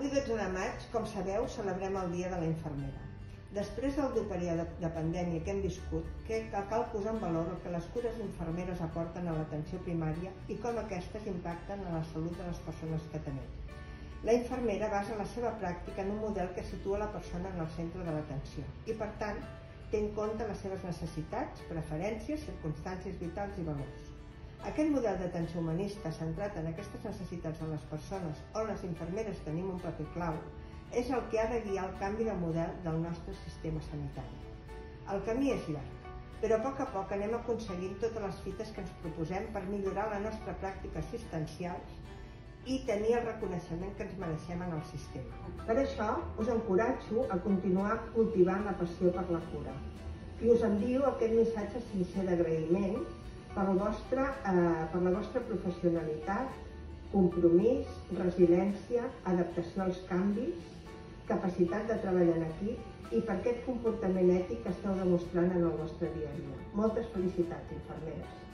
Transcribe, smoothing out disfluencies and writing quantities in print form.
Avui, 12 de maig, com sabeu, celebrem el Dia de la Infermera. Després del dur període de pandèmia que hem viscut, cal posar en valor el que les cures infermeres aporten a l'atenció primària i com aquestes impacten en la salut de les persones que tenim. La infermera basa la seva pràctica en un model que situa la persona en el centre de l'atenció i, per tant, té en compte les seves necessitats, preferències, circumstàncies vitals i valors. Aquest model d'atenció humanista centrat en aquestes necessitats de les persones, on les infermeres tenim un paper clau, és el que ha de guiar el canvi de model del nostre sistema sanitari. El camí és llarg, però a poc anem aconseguint totes les fites que ens proposem per millorar la nostra pràctica assistencial i tenir el reconeixement que ens mereixem en el sistema. Per això, us encoratjo a continuar cultivant la passió per la cura i us envio aquest missatge sincer d'agraïment per la vostra professionalitat, compromís, resiliència, adaptació als canvis, capacitat de treballar en equip i per aquest comportament ètic que esteu demostrant en el vostre dia a dia. Moltes felicitats, infermeres!